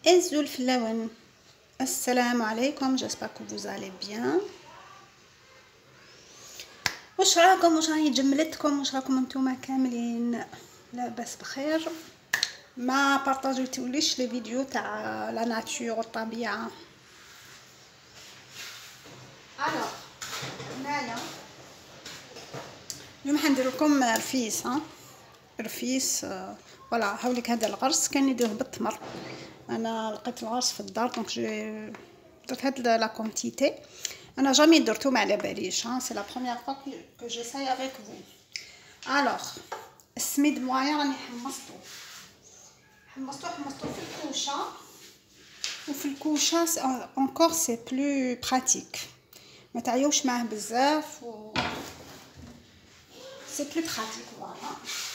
Azul Flowen. Assalamu alaikum, j'espère que vous allez bien. واش راكم؟ واش راهي جملتكم؟ واش راكم نتوما كاملين لاباس بخير؟ ما بارطاجيتوليش لي فيديو تاع لا ناتور والطبيعه. الوغ هنايا اليوم حندير لكم رفيس. رفيس فوالا. هاوليك هذا الغرس كان يديروه بالتمر. انا لقيت الغرس في الدار دونك جي درت هاد لا كونتيتي. انا جامي درتو ما على باليش. سي لا بروميير فوا كو جيساي افيك فو. الوغ السميد موايا راني حمصتو في الكوشه، وفي الكوشه انكور سي بلو براتيك، ما تعيوش معاه بزاف و سي بلو براتيك. فوالا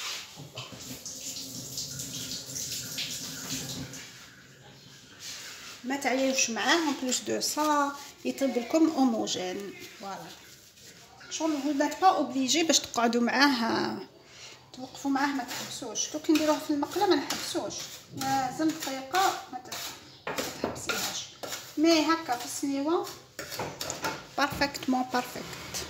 ما تعيوش معاه. en plus de ça يطيب لكم هوموجين. فوالا شغل vous n'êtes pas obligé باش تقعدوا معاه توقفوا معاه، ما تحبسوش. لو كي نديروه في المقله ما نحبسوش، لازم دقيقه ما تحبسيهاش. مي هكا في السنيوه بارفيكتمون بارفيكت.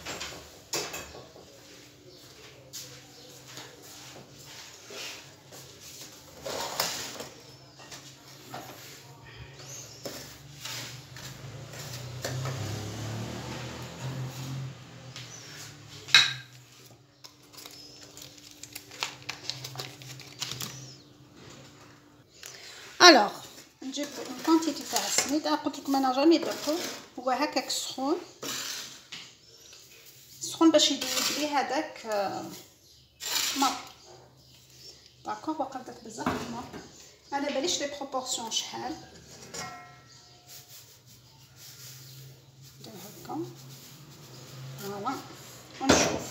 الوغ نجيب كونتيتي تاع السميد. قلت لكم انا جامي درتو هو هكاك سخون باش يذوب ليه هذاك تمر. داكوغ وقدت بزاف تمر. انا باليش لي بروبورسيون شحال ندير هكا. فوالا ونشوف.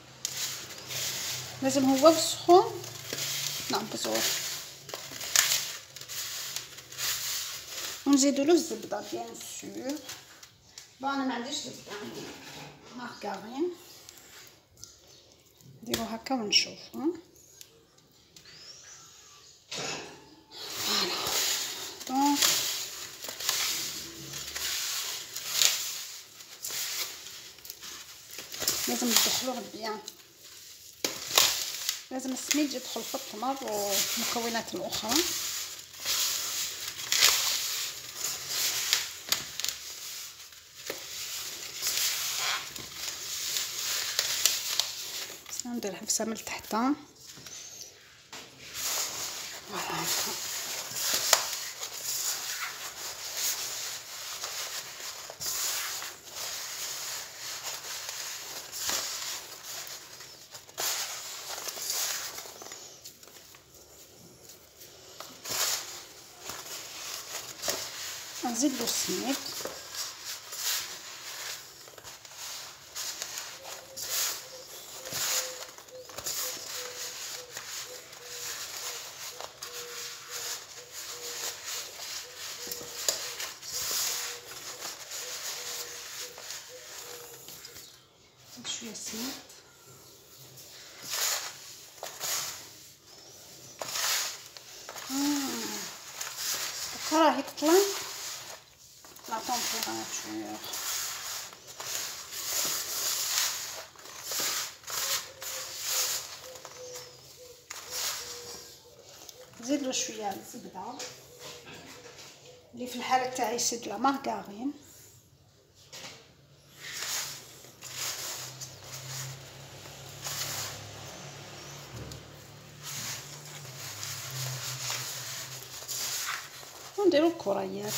لازم هو بسخون نعبزوه ونزيدو له الزبده بيان سور. بون انا ما عنديش زبده، عندي مارغرين. نديرو هكا ونشوف. فوالا دونك لازم ندخلوه بيان. لازم السميد يدخل في التمر والمكونات الاخرى. ندير حبسه من تحت. فوالا هكا. نزيد له السميد. شويه سميد. راهي تطلع لا طومبيراتور. نزيد له شويه الزبده اللي في الحاله تاعي سيد لا مارغرين. ونديرو الكريات.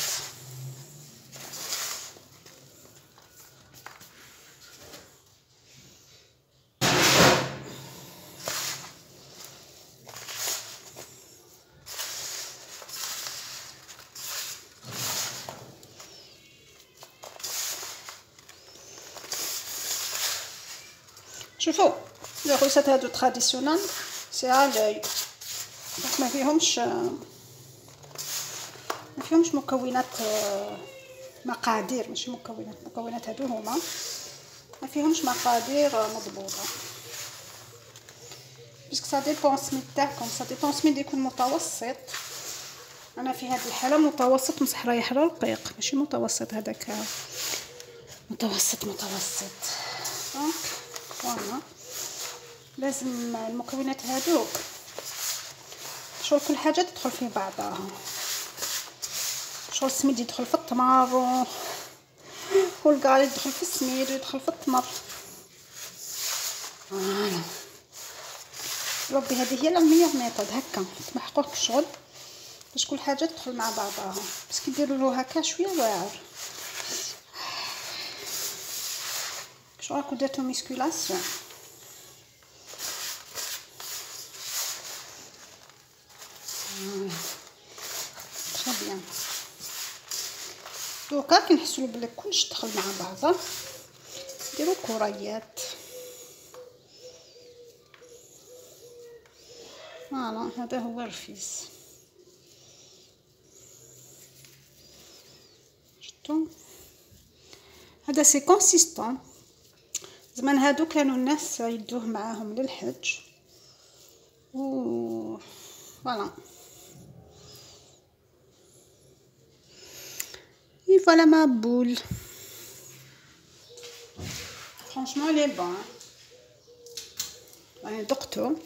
شوفوا لي روسات هادو تراديسيونال سي على لوي، دونك ما فيهمش مكونات مقادير. ماشي مكونات هادو هما ما فيهمش مقادير مضبوطه. باسكو سا ديبون السميد تاعكم، سا ديبون السميد يكون متوسط انا في هذه الحاله متوسط، نصح رايح رقيق ماشي متوسط، هذاك متوسط دونك فوالا. لازم المكونات هذوك شغل كل حاجه تدخل في بعضها، شغل السميد يدخل في التمر والكاع يدخل في السميد ويدخل في التمر. فوالا ربي هذه هي العمليه ميثود هكا تمحقوه الشغل باش كل حاجه تدخل مع بعضها، بس كي ديروا له هكا شويه واعر. شو راكو درتو ميسكولاسيون. تري بيان. دوكا كي نحسوا بلي كلشي دخل مع بعضه ديروا كريات. فوالا هذا هو الرفيس. شفتوا هذا سي كونسيستون. زمان هادو كانوا الناس يدوه معاهم للحج و فوالا. اي فوالا ما بول فرانشمون لي بون. راني دقتو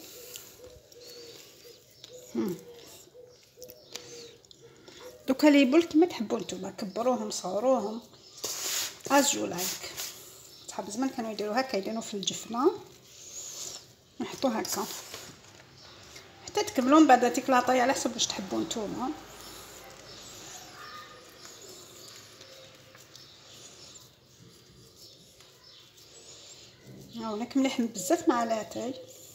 دوكا لي بول كيما تحبوا نتوما، كبروهم صغروهم ازجو لايك. صحاب زمان كانوا يديروا هكا، يديروا في الجفنه نحطوه هكا حتى تكملوا من بعد تيكلاطاي على حسب واش تحبوا نتوما. هاولاك مليح بزاف مع لاتاي.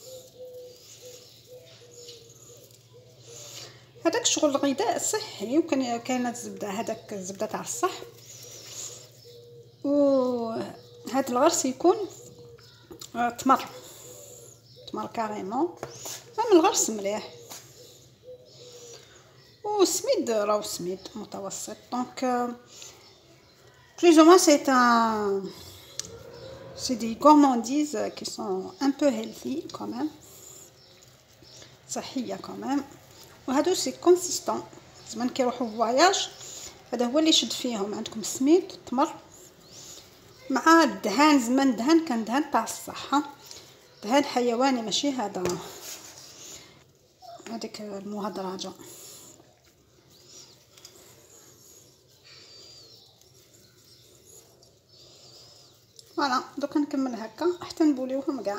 هذاك شغل الغذاء الصحي، وكان كاينه الزبده، هذاك الزبده تاع الصح، وهذا الغرس يكون تمر كاريمون. من الغرس مليح، والسميد راهو سميد متوسط. دونك plus ou moins c'est des gourmandises qui sont un peu healthy quand même، صحيه quand même. وهادو سي كونسيستون. زمان كيروحوا فواياج هذا هو اللي يشد فيهم. عندكم السميد التمر مع الدهان. زمان الدهان كان دهان تاع الصحه، دهان حيواني ماشي هذا هذيك المهدرجه. فوالا دوك نكمل هكا حتى نبوليوهم كاع.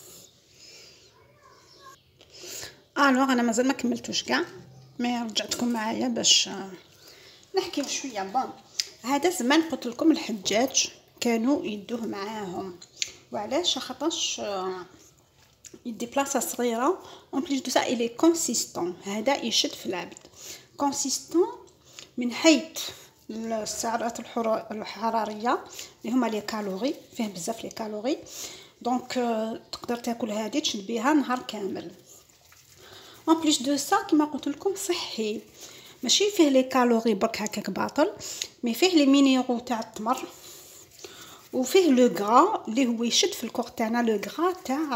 الوغ انا مازال ما كملتوش كاع، مي رجعتكم معايا باش نحكي شويه. بون هذا زمان قلت لكم الحجاج كانوا يدوه معاهم، وعلاش؟ خاطرش يدي بلاصه صغيره. اون بليس دو سا الي كونسيستون. هذا يشد في العبد كونسيستون من حيث السعرات الحراريه اللي هما لي كالوري، فيه بزاف لي كالوري. دونك تقدر تاكل هذه تشد بها نهار كامل. اون بليس دو سا كيما قلت لكم صحي، ماشي فيه لي كالوري برك هكاك باطل، مي فيه لي مينيرو تاع التمر، وفيه لو غرا اللي هو يشد في الكور تاعنا، لو غرا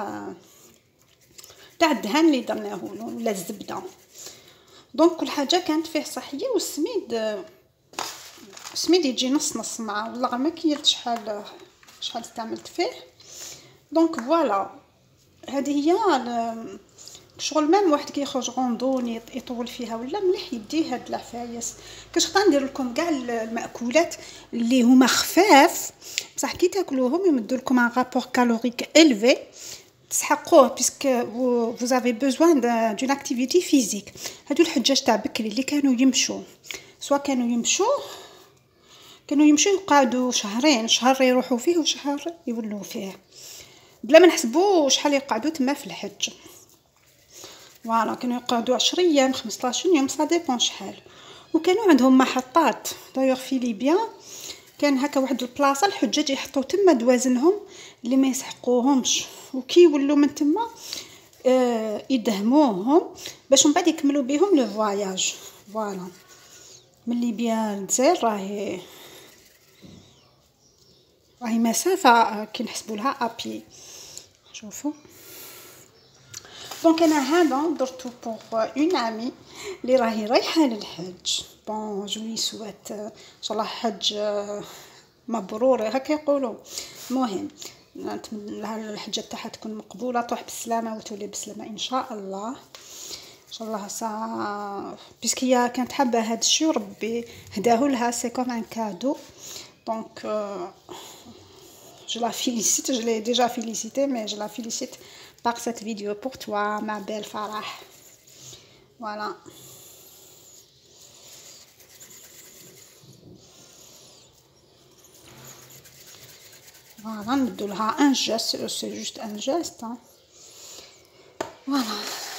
تاع الدهان اللي درناه له ولا الزبده. دونك كل حاجه كانت فيه صحيه. والسميد السميد يجي نص نص مع، والله ما كيرت شحال استعملت فيه. دونك فوالا هذه هي شغل. مام واحد كيخرج غوندوني يطول فيها ولا مليح يديه هاد العفايس. كنت ندير لكم كاع المأكولات اللي هما خفاف بصح كي تاكلوهم يمدوا لكم ان رابور كالوريك الفي تسحقوه، بيسك vous avez besoin d'une activité physique. هادو الحجاج تاع بكري اللي كانوا يمشوا، سواء كانوا يمشوا يقعدوا شهر يروحوا فيه وشهر يولوا فيه، بلا ما نحسبوا شحال يقعدوا تما في الحج. فوالا كانوا يقعدوا 10 ايام 15 يوم صا ديبون شحال. وكانوا عندهم محطات دايوغ في ليبيا كان هكا واحد البلاصه الحجاج يحطوا تما دوازنهم اللي ما يسحقوهمش، وكي يولوا من تما يدهموهم باش من بعد يكملوا بهم لو فواياج. فوالا من ليبيا للجزائر راهي مسافه كي نحسبوا لها ابي. شوفوا دونك انا هذا درتو بوغ اون امي اللي راهي رايحه للحج. بون جو لي سوات ان شاء الله حج مبرور هكا يقولوا. المهم نتمنى لها الحجه تاعها تكون مقبوله، تروح بالسلامه وتولي بالسلامه ان شاء الله. ان شاء الله سا بيسك هي كانت حابه هذا الشيء وربي هداه لها، سي كوم ان كادو. دونك je la félicite, je l'ai déjà félicité, mais je la félicite par cette vidéo pour toi, ma belle Farah. Voilà. Voilà, نبدو لها un geste, c'est juste un geste. Hein. Voilà.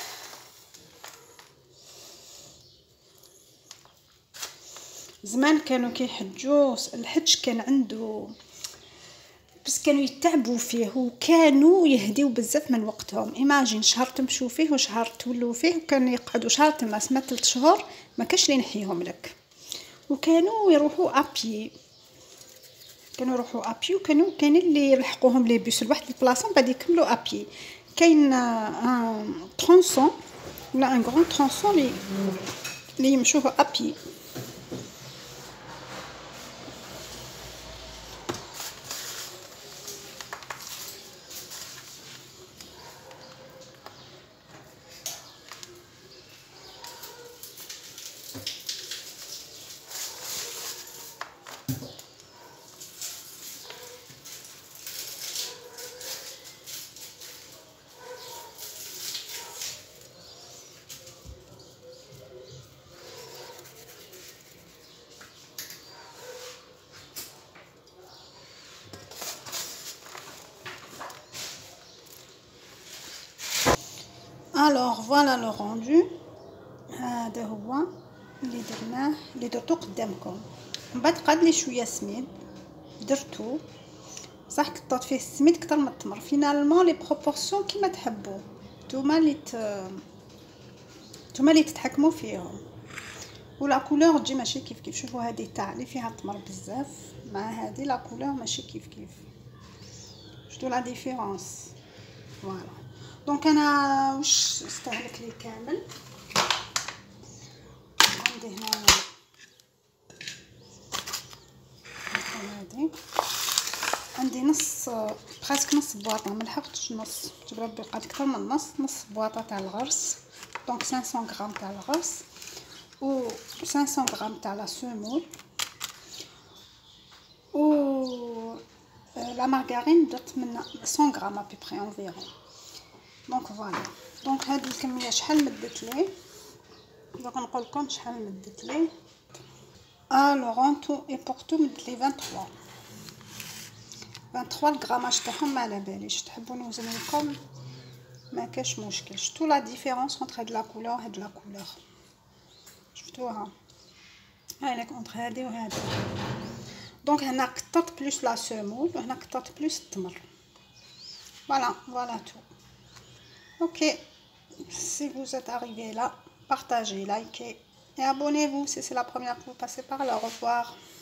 زمان كانوا كيحجوا، الحج كان عنده بس كانوا يتعبوا فيه وكانوا يهديو بزاف من وقتهم. ايماجين شهر تمشوا فيه وشهر تولوا فيه، وكان يقعدوا شهر تما سما 3 شهور ما كاش اللي ينحيهم لك، وكانوا يروحوا ابي، كانوا يروحوا ابي، وكانوا كاينين اللي يلحقوهم لي بيس لواحد البلاصه ومن بعد يكملوا ابي. كاين ان ترونسون ولا ان غران ترونسون اللي يمشوه ابي. Alors voilà le rendu. هذا هو اللي درناه، اللي درتو قدامكم. من بعد قعد لي شويه سميد درتو، صح كثرت فيه السميد كثر من التمر. فينالمون لي بروبورسيون كيما تحبوا نتوما اللي تتحكموا فيهم. ولا كولور تجي ماشي كيف كيف. شوفوا هذه تاع اللي فيها التمر بزاف مع هذه لا كولور ماشي كيف كيف. شفتوا لا ديفيرونس؟ فوالا. دونك انا واش استهلك لي كامل. عندي هنا هذه، عندي نص براسك نص بواطه، ما لحقتش نص، بربي بقات اكثر من نص بواطه تاع الغرس. دونك 500 غرام تاع الغرس و 500 غرام تاع لا سيمول و لا مارغارين درت من 100 غرام ا بي بري انفيرون. دونك فوالا. دونك هذه الكميه شحال مدت لي، دونك نقول لكم شحال مدت لي. الوغ تو اي بورتو مدت لي 23 الغراماج تاعهم. ما على باليش تحبوا نوزن لكم ما كاش مشكل. شفتوا لا ديفيرونس اونتر هاد لا كولور هاد لا كولور، شفتوها؟ هاي لك اونتر هادي وهادي. دونك هنا كثرت بلوس لا سيمول وهنا كثرت بلوس التمر. voilà tout. Ok, si vous êtes arrivé là, partagez, likez et abonnez-vous si c'est la première fois que vous passez par là. Au revoir.